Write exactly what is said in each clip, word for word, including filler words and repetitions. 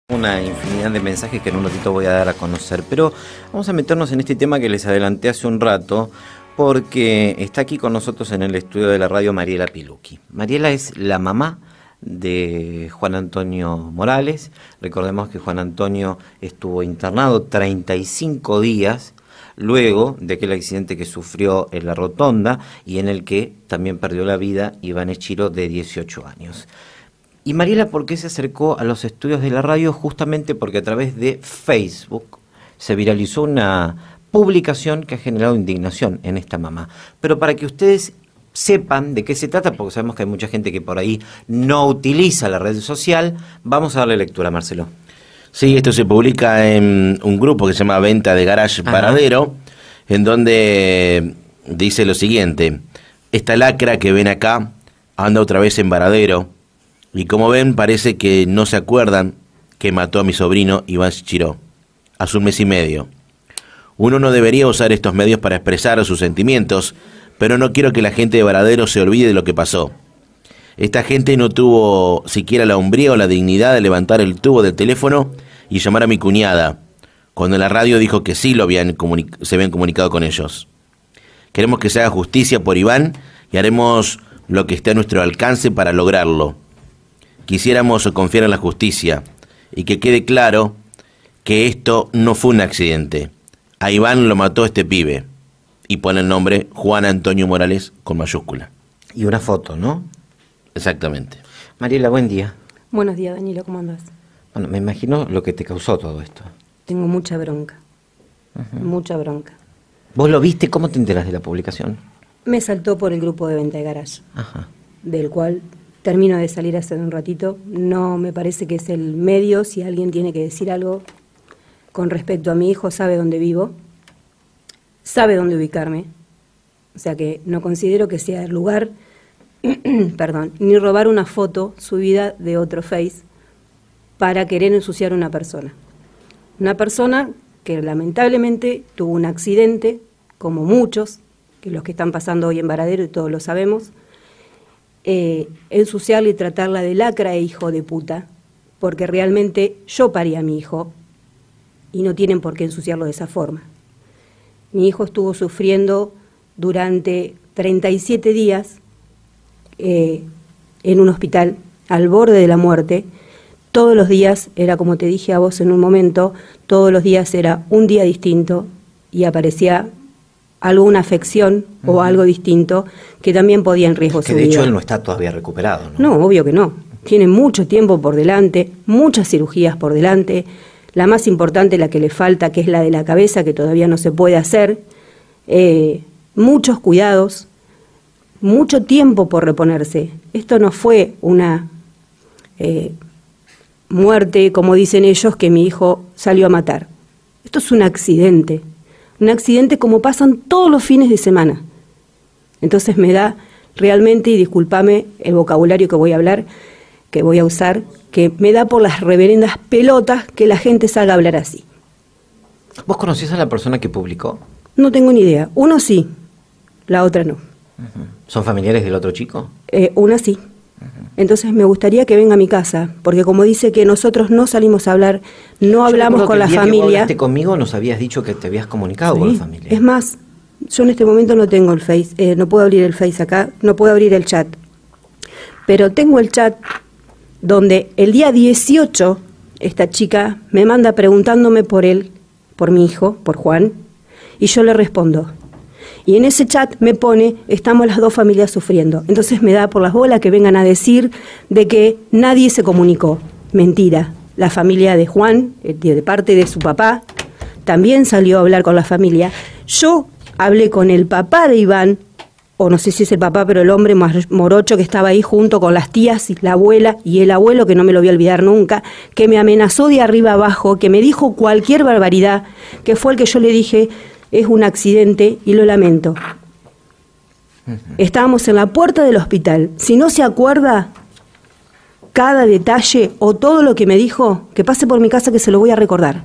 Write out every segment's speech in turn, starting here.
Una infinidad de mensajes que en un ratito voy a dar a conocer, pero vamos a meternos en este tema que les adelanté hace un rato, porque está aquí con nosotros en el estudio de la radio Mariela Pilucchi. Mariela es la mamá de Juan Antonio Morales. Recordemos que Juan Antonio estuvo internado treinta y cinco días luego de aquel accidente que sufrió en la rotonda y en el que también perdió la vida Iván Echiro, de dieciocho años. Y Mariela, ¿por qué se acercó a los estudios de la radio? Justamente porque a través de Facebook se viralizó una publicación que ha generado indignación en esta mamá. Pero para que ustedes sepan de qué se trata, porque sabemos que hay mucha gente que por ahí no utiliza la red social, vamos a darle lectura, Marcelo. Sí, esto se publica en un grupo que se llama Venta de Garage Paradero, en donde dice lo siguiente: esta lacra que ven acá anda otra vez en Varadero. Y como ven, parece que no se acuerdan que mató a mi sobrino Iván Echiro hace un mes y medio. Uno no debería usar estos medios para expresar sus sentimientos, pero no quiero que la gente de Varadero se olvide de lo que pasó. Esta gente no tuvo siquiera la hombría o la dignidad de levantar el tubo del teléfono y llamar a mi cuñada, cuando la radio dijo que sí lo habían se habían comunicado con ellos. Queremos que se haga justicia por Iván y haremos lo que esté a nuestro alcance para lograrlo. Quisiéramos confiar en la justicia y que quede claro que esto no fue un accidente. A Iván lo mató este pibe. Y pone el nombre Juan Antonio Morales con mayúscula. Y una foto, ¿no? Exactamente. Mariela, buen día. Buenos días, Danilo, ¿cómo andás? Bueno, me imagino lo que te causó todo esto. Tengo mucha bronca. Uh-huh. Mucha bronca. ¿Vos lo viste? ¿Cómo te enteras de la publicación? Me saltó por el grupo de Venta de Garage. Ajá. Del cual termino de salir hace un ratito. No me parece que es el medio. Si alguien tiene que decir algo con respecto a mi hijo, sabe dónde vivo, sabe dónde ubicarme. O sea que no considero que sea el lugar, perdón, ni robar una foto subida de otro Face para querer ensuciar a una persona. Una persona que lamentablemente tuvo un accidente, como muchos, que los que están pasando hoy en Varadero y todos lo sabemos. Eh, ensuciarla y tratarla de lacra e hijo de puta, porque realmente yo parí a mi hijo y no tienen por qué ensuciarlo de esa forma. Mi hijo estuvo sufriendo durante treinta y siete días eh, en un hospital, al borde de la muerte. Todos los días, era como te dije a vos en un momento, todos los días era un día distinto y aparecía alguna afección uh-huh. o algo distinto que también podía en riesgo su vida. Que de hecho él no está todavía recuperado, ¿no? No, obvio que no. Tiene mucho tiempo por delante, muchas cirugías por delante. La más importante, la que le falta, que es la de la cabeza, que todavía no se puede hacer. Eh, muchos cuidados, mucho tiempo por reponerse. Esto no fue una eh, muerte, como dicen ellos, que mi hijo salió a matar. Esto es un accidente. Un accidente como pasan todos los fines de semana. Entonces me da realmente, y discúlpame el vocabulario que voy a hablar, que voy a usar, que me da por las reverendas pelotas que la gente salga a hablar así. ¿Vos conocés a la persona que publicó? No tengo ni idea. Uno sí, la otra no. Uh-huh. ¿Son familiares del otro chico? Eh, una sí. Uh-huh. Entonces me gustaría que venga a mi casa, porque como dice que nosotros no salimos a hablar, no hablamos con la familia. El día que vos hablaste conmigo nos habías dicho que te habías comunicado sí. con la familia. Es más, yo en este momento no tengo el Face, eh, no puedo abrir el Face acá, no puedo abrir el chat. Pero tengo el chat donde el día dieciocho esta chica me manda preguntándome por él, por mi hijo, por Juan, y yo le respondo. Y en ese chat me pone, estamos las dos familias sufriendo. Entonces me da por las bolas que vengan a decir de que nadie se comunicó. Mentira. La familia de Juan, de parte de su papá, también salió a hablar con la familia. Yo hablé con el papá de Iván, o no sé si es el papá, pero el hombre morocho que estaba ahí junto con las tías y la abuela y el abuelo, que no me lo voy a olvidar nunca, que me amenazó de arriba abajo, que me dijo cualquier barbaridad, que fue el que yo le dije, es un accidente y lo lamento. Uh-huh. Estábamos en la puerta del hospital. Si no se acuerda cada detalle o todo lo que me dijo, que pase por mi casa que se lo voy a recordar.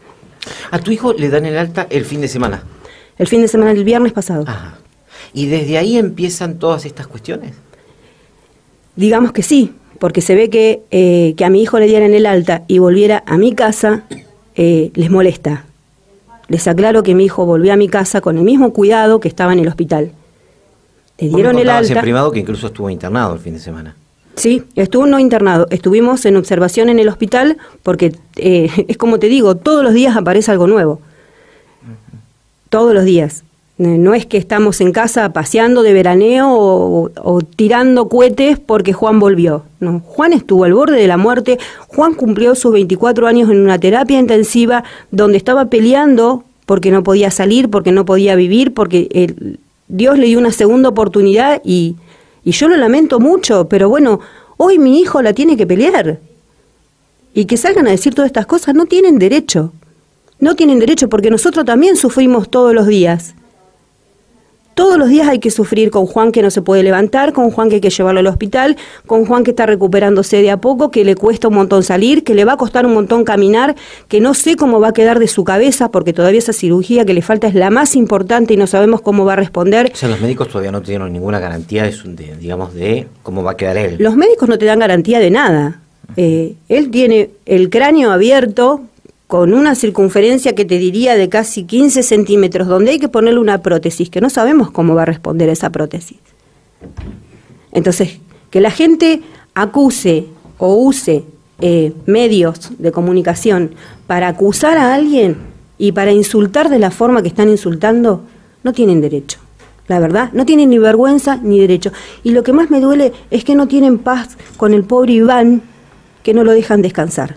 ¿A tu hijo le dan el alta el fin de semana? El fin de semana, el viernes pasado. Ajá. ¿Y desde ahí empiezan todas estas cuestiones? Digamos que sí, porque se ve que, eh, que a mi hijo le dieran el alta y volviera a mi casa, eh, les molesta. Les aclaro que mi hijo volvió a mi casa con el mismo cuidado que estaba en el hospital. Le dieron el alta. En privado que incluso estuvo internado el fin de semana. Sí, estuvo no internado. Estuvimos en observación en el hospital porque, eh, es como te digo, todos los días aparece algo nuevo. Uh-huh. Todos los días. No es que estamos en casa paseando de veraneo o, o tirando cohetes porque Juan volvió. No, Juan estuvo al borde de la muerte. Juan cumplió sus veinticuatro años en una terapia intensiva donde estaba peleando porque no podía salir, porque no podía vivir, porque el, Dios le dio una segunda oportunidad y, y yo lo lamento mucho, pero bueno, hoy mi hijo la tiene que pelear. Y que salgan a decir todas estas cosas no tienen derecho. No tienen derecho porque nosotros también sufrimos todos los días. Todos los días hay que sufrir con Juan que no se puede levantar, con Juan que hay que llevarlo al hospital, con Juan que está recuperándose de a poco, que le cuesta un montón salir, que le va a costar un montón caminar, que no sé cómo va a quedar de su cabeza, porque todavía esa cirugía que le falta es la más importante y no sabemos cómo va a responder. O sea, los médicos todavía no tienen ninguna garantía de, su, de, digamos, de cómo va a quedar él. Los médicos no te dan garantía de nada. Eh, él tiene el cráneo abierto, con una circunferencia que te diría de casi quince centímetros, donde hay que ponerle una prótesis, que no sabemos cómo va a responder esa prótesis. Entonces, que la gente acuse o use eh, medios de comunicación para acusar a alguien y para insultar de la forma que están insultando, no tienen derecho. La verdad, no tienen ni vergüenza ni derecho. Y lo que más me duele es que no tienen paz con el pobre Iván, que no lo dejan descansar.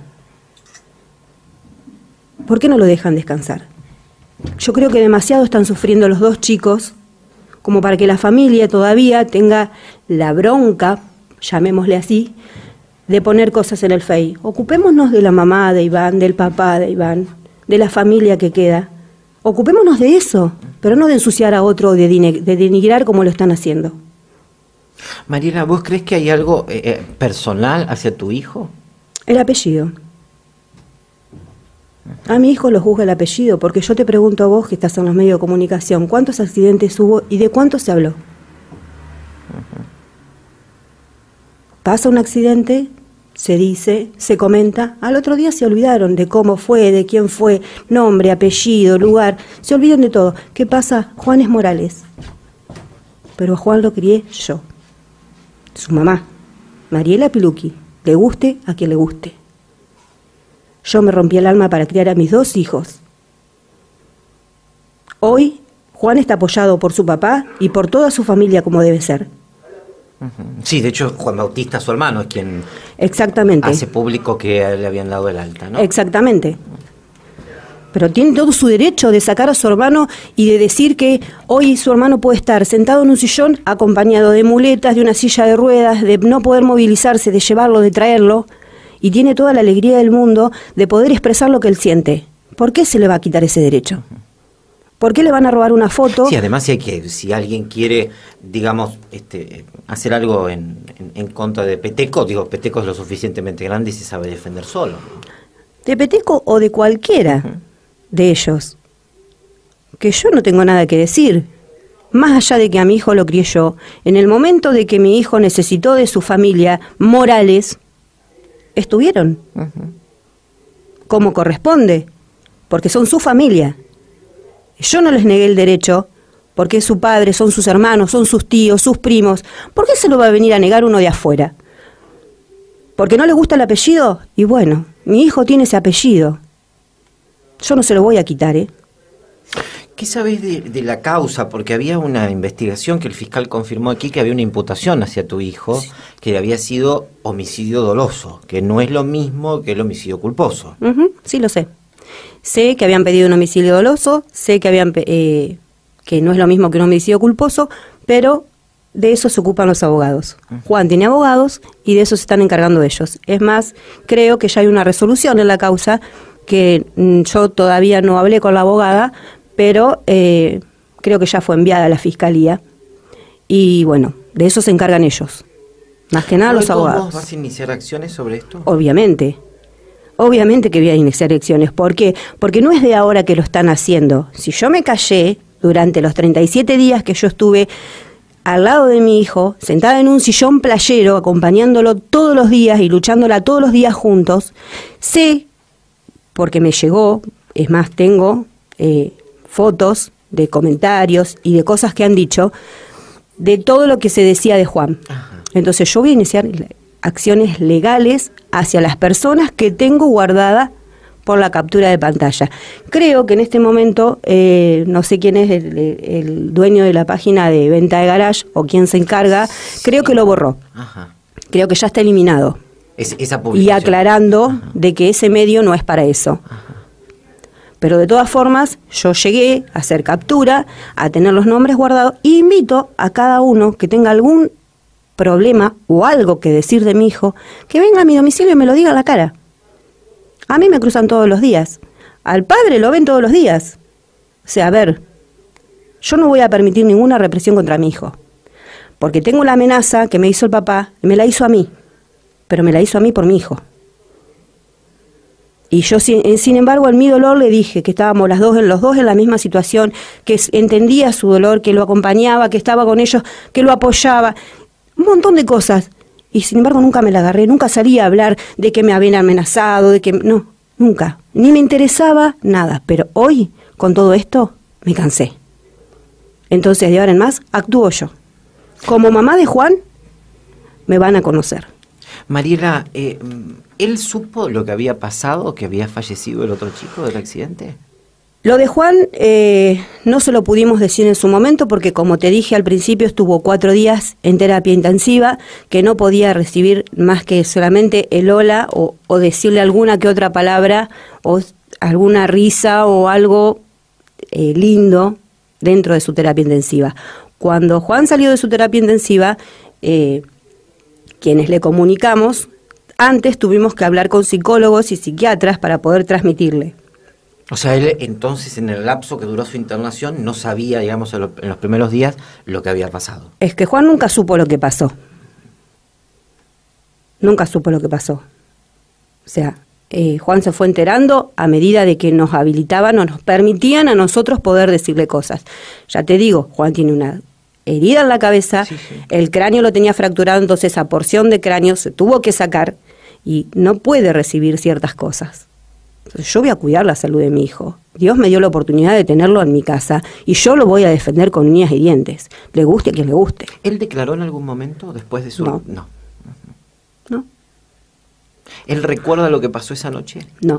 ¿Por qué no lo dejan descansar? Yo creo que demasiado están sufriendo los dos chicos como para que la familia todavía tenga la bronca, llamémosle así, de poner cosas en el Face. Ocupémonos de la mamá de Iván, del papá de Iván, de la familia que queda. Ocupémonos de eso, pero no de ensuciar a otro, de, de denigrar como lo están haciendo. Mariela, ¿vos crees que hay algo eh, personal hacia tu hijo? El apellido. A mi hijo lo juzga el apellido, porque yo te pregunto a vos que estás en los medios de comunicación, ¿cuántos accidentes hubo y de cuántos se habló? Pasa un accidente, se dice, se comenta, al otro día se olvidaron de cómo fue, de quién fue, nombre, apellido, lugar, se olvidan de todo. ¿Qué pasa? Juan es Morales, pero a Juan lo crié yo, su mamá, Mariela Piluki, le guste a quien le guste. Yo me rompí el alma para criar a mis dos hijos. Hoy, Juan está apoyado por su papá y por toda su familia como debe ser. Sí, de hecho, Juan Bautista, su hermano, es quien Exactamente. hace público que le habían dado el alta, ¿no? Exactamente. Pero tiene todo su derecho de sacar a su hermano y de decir que hoy su hermano puede estar sentado en un sillón acompañado de muletas, de una silla de ruedas, de no poder movilizarse, de llevarlo, de traerlo. Y tiene toda la alegría del mundo de poder expresar lo que él siente. ¿Por qué se le va a quitar ese derecho? ¿Por qué le van a robar una foto? Sí, además si, hay que, si alguien quiere, digamos, este, hacer algo en, en, en contra de Peteco, digo, Peteco es lo suficientemente grande y se sabe defender solo. De Peteco o de cualquiera uh-huh. de ellos. Que yo no tengo nada que decir. Más allá de que a mi hijo lo crié yo, en el momento de que mi hijo necesitó de su familia, Morales, estuvieron, uh-huh. como corresponde, porque son su familia. Yo no les negué el derecho, porque es su padre, son sus hermanos, son sus tíos, sus primos. ¿Por qué se lo va a venir a negar uno de afuera? ¿Porque no le gusta el apellido? Y bueno, mi hijo tiene ese apellido. Yo no se lo voy a quitar, ¿eh? ¿Qué sabés de, de la causa? Porque había una investigación que el fiscal confirmó aquí que había una imputación hacia tu hijo, sí. que había sido homicidio doloso, que no es lo mismo que el homicidio culposo. Uh-huh, sí, lo sé. Sé que habían pedido un homicidio doloso, sé que habían eh, que no es lo mismo que un homicidio culposo, pero de eso se ocupan los abogados. Uh-huh. Juan tiene abogados y de eso se están encargando ellos. Es más, creo que ya hay una resolución en la causa que mm, yo todavía no hablé con la abogada, pero eh, creo que ya fue enviada a la fiscalía y bueno, de eso se encargan ellos, más que nada los abogados. ¿Vas a iniciar acciones sobre esto? Obviamente, obviamente que voy a iniciar acciones. ¿Por qué? Porque no es de ahora que lo están haciendo. Si yo me callé durante los treinta y siete días que yo estuve al lado de mi hijo, sentada en un sillón playero, acompañándolo todos los días y luchándola todos los días juntos, sé, porque me llegó, es más, tengo eh, fotos de comentarios y de cosas que han dicho, de todo lo que se decía de Juan. Ajá. Entonces yo voy a iniciar acciones legales hacia las personas que tengo guardadas por la captura de pantalla. Creo que en este momento, eh, no sé quién es el, el dueño de la página de venta de garage o quién se encarga, creo que lo borró. Ajá. Creo que ya está eliminado. Es, esa publicación. Y aclarando Ajá. de que ese medio no es para eso. Ajá. Pero de todas formas, yo llegué a hacer captura, a tener los nombres guardados, e invito a cada uno que tenga algún problema o algo que decir de mi hijo, que venga a mi domicilio y me lo diga a la cara. A mí me cruzan todos los días. Al padre lo ven todos los días. O sea, a ver, yo no voy a permitir ninguna represión contra mi hijo. Porque tengo la amenaza que me hizo el papá, y me la hizo a mí. Pero me la hizo a mí por mi hijo. Y yo, sin, sin embargo, en mi dolor le dije que estábamos las dos, los dos en la misma situación, que entendía su dolor, que lo acompañaba, que estaba con ellos, que lo apoyaba. Un montón de cosas. Y sin embargo nunca me la agarré, nunca salí a hablar de que me habían amenazado, de que... No, nunca. Ni me interesaba nada. Pero hoy, con todo esto, me cansé. Entonces, de ahora en más, actúo yo. Como mamá de Juan, me van a conocer. Mariela, eh, ¿él supo lo que había pasado, que había fallecido el otro chico del accidente? Lo de Juan eh, no se lo pudimos decir en su momento porque, como te dije al principio, estuvo cuatro días en terapia intensiva, que no podía recibir más que solamente el hola o, o decirle alguna que otra palabra o alguna risa o algo eh, lindo dentro de su terapia intensiva. Cuando Juan salió de su terapia intensiva, eh, quienes le comunicamos, antes tuvimos que hablar con psicólogos y psiquiatras para poder transmitirle. O sea, él entonces en el lapso que duró su internación no sabía, digamos, en, lo, en los primeros días lo que había pasado. Es que Juan nunca supo lo que pasó. Nunca supo lo que pasó. O sea, eh, Juan se fue enterando a medida de que nos habilitaban o nos permitían a nosotros poder decirle cosas. Ya te digo, Juan tiene una herida en la cabeza, sí, sí. El cráneo lo tenía fracturado, entonces esa porción de cráneo se tuvo que sacar y no puede recibir ciertas cosas. Entonces, yo voy a cuidar la salud de mi hijo. Dios me dio la oportunidad de tenerlo en mi casa y yo lo voy a defender con uñas y dientes. Le guste a quien le guste. ¿Él declaró en algún momento después de su...? No. No. No. ¿Él recuerda lo que pasó esa noche? No.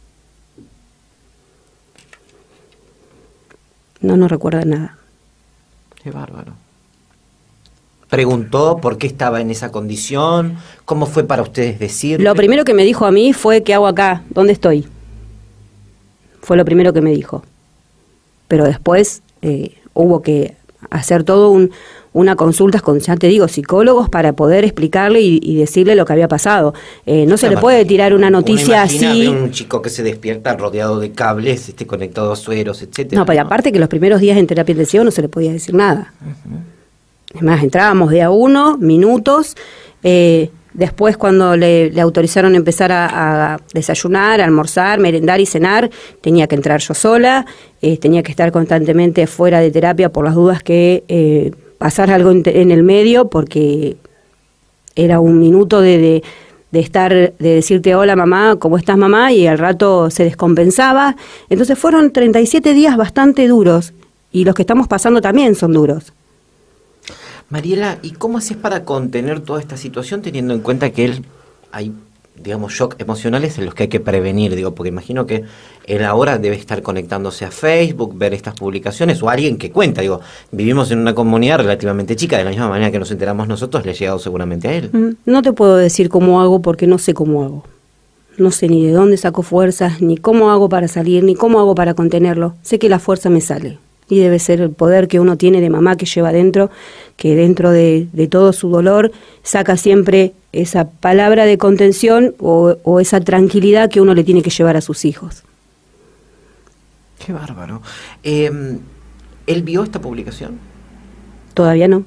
No, no recuerda nada. Qué bárbaro. ¿Preguntó por qué estaba en esa condición? ¿Cómo fue para ustedes decirle? Lo primero que me dijo a mí fue, ¿qué hago acá? ¿Dónde estoy? Fue lo primero que me dijo. Pero después eh, hubo que hacer todo un, una consulta con, ya te digo, psicólogos para poder explicarle y, y decirle lo que había pasado. Eh, no se le puede tirar una noticia así. Un chico que se despierta rodeado de cables, este, conectado a sueros, etcétera. No, pero aparte que los primeros días en terapia intensiva no se le podía decir nada. Uh-huh. Es más, entrábamos de a uno, minutos, eh, después cuando le, le autorizaron empezar a, a desayunar, a almorzar, merendar y cenar, tenía que entrar yo sola, eh, tenía que estar constantemente fuera de terapia por las dudas que eh, pasara algo en, en el medio, porque era un minuto de, de, de estar, de decirte hola mamá, ¿cómo estás mamá? Y al rato se descompensaba. Entonces fueron treinta y siete días bastante duros, y los que estamos pasando también son duros. Mariela, ¿y cómo haces para contener toda esta situación teniendo en cuenta que él hay, digamos, shock emocionales en los que hay que prevenir? Digo, porque imagino que él ahora debe estar conectándose a Facebook, ver estas publicaciones, o alguien que cuenta. Digo, vivimos en una comunidad relativamente chica, de la misma manera que nos enteramos nosotros, le ha llegado seguramente a él. No te puedo decir cómo hago porque no sé cómo hago. No sé ni de dónde saco fuerzas, ni cómo hago para salir, ni cómo hago para contenerlo. Sé que la fuerza me sale. Y debe ser el poder que uno tiene de mamá que lleva dentro, que dentro de, de todo su dolor saca siempre esa palabra de contención o, o esa tranquilidad que uno le tiene que llevar a sus hijos. Qué bárbaro. Eh, ¿Él vio esta publicación? Todavía no.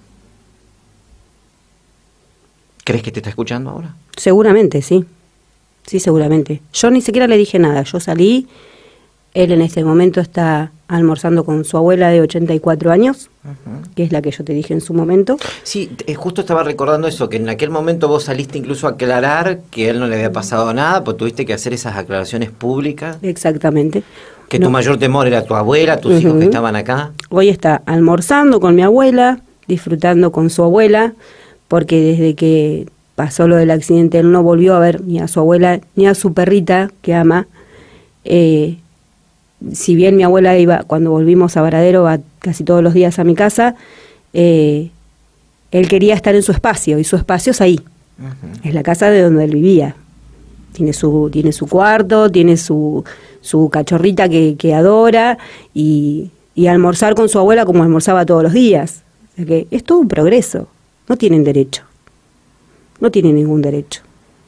¿Crees que te está escuchando ahora? Seguramente, sí. Sí, seguramente. Yo ni siquiera le dije nada. Yo salí, él en este momento está almorzando con su abuela de ochenta y cuatro años, uh-huh. que es la que yo te dije en su momento. Sí, justo estaba recordando eso, que en aquel momento vos saliste incluso a aclarar que a él no le había pasado nada, pues tuviste que hacer esas aclaraciones públicas. Exactamente. Que no. tu mayor temor era tu abuela, tus uh-huh. hijos que estaban acá. Hoy está almorzando con mi abuela, disfrutando con su abuela, porque desde que pasó lo del accidente él no volvió a ver ni a su abuela ni a su perrita que ama. Eh, si bien mi abuela iba, cuando volvimos a Varadero, va casi todos los días a mi casa, eh, él quería estar en su espacio, y su espacio es ahí, uh-huh. es la casa de donde él vivía. Tiene su, tiene su cuarto, tiene su, su cachorrita que, que adora, y, y almorzar con su abuela como almorzaba todos los días. O sea que es todo un progreso. No tienen derecho. No tienen ningún derecho.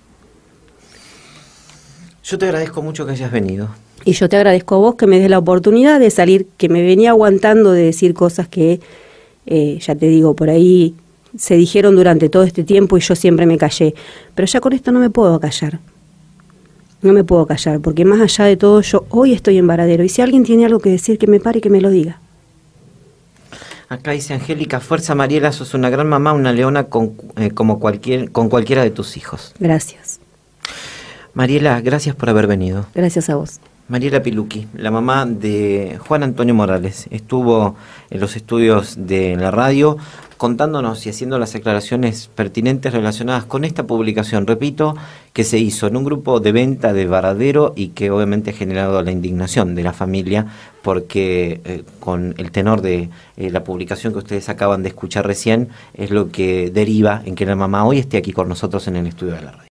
Yo te agradezco mucho que hayas venido. Y yo te agradezco a vos que me des la oportunidad de salir, que me venía aguantando de decir cosas que, eh, ya te digo, por ahí se dijeron durante todo este tiempo y yo siempre me callé. Pero ya con esto no me puedo callar. No me puedo callar, porque más allá de todo, yo hoy estoy en Varadero. Y si alguien tiene algo que decir, que me pare y que me lo diga. Acá dice Angélica, fuerza Mariela, sos una gran mamá, una leona con, eh, como cualquier, con cualquiera de tus hijos. Gracias. Mariela, gracias por haber venido. Gracias a vos. Mariela Pilucchi, la mamá de Juan Antonio Morales, estuvo en los estudios de la radio contándonos y haciendo las aclaraciones pertinentes relacionadas con esta publicación, repito, que se hizo en un grupo de venta de Varadero y que obviamente ha generado la indignación de la familia porque eh, con el tenor de eh, la publicación que ustedes acaban de escuchar recién es lo que deriva en que la mamá hoy esté aquí con nosotros en el estudio de la radio.